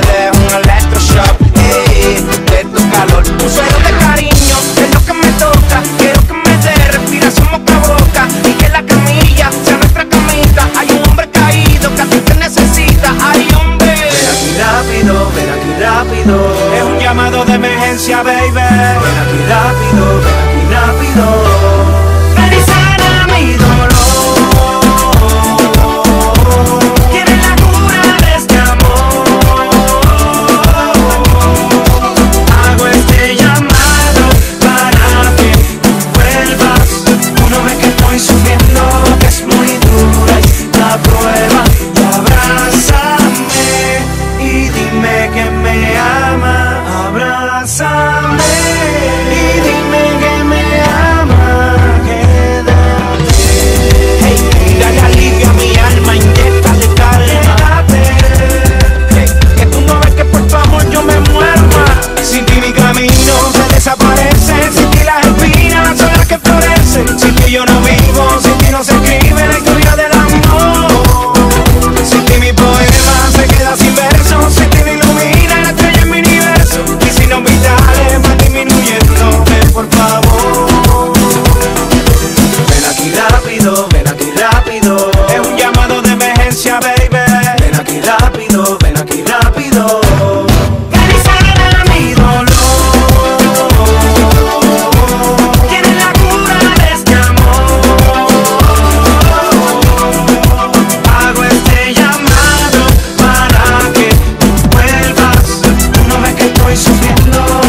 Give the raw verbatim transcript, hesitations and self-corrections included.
des un electroshock, hey, de tu calor. Un suero de cariño es lo que me toca. Quiero que me dé respiración boca a boca y que la camilla sea nuestra camita. Hay un hombre caído que a ti te necesita. Ay, hombre. Ven aquí rápido, ven aquí rápido. Es un llamado de emergencia, baby. Ven aquí rápido, ven aquí rápido. Ven y sana mi dolor. Tienes la cura de este amor. Hago este llamado para que vuelvas. Uno ve que estoy sufriendo, que es muy dura esta prueba. Abrázame y dime que me ama. Abrázame y dime que me ama. Quédate. Hey, dale alivio a mi alma, inyéctale calma. Hey, que tú no ves que por tu amor yo me muero más. Sin ti mi camino se desaparece. Sin ti las espinas son las que florecen. Sin ti yo no vivo, sin ti no se escribe la historia del amor. Sin ti mi poema se queda sin versos. Sin ti me ilumina la estrella en mi universo. Y si no vitales van disminuyendo, ven por favor. Ven aquí rápido, ven aquí rápido. Es un llamado de emergencia, baby. Ven aquí rápido, ven aquí rápido. Ven y sana mi dolor. Tienes la cura de este amor. Hago este llamado para que vuelvas. Uno ve que estoy sufriendo.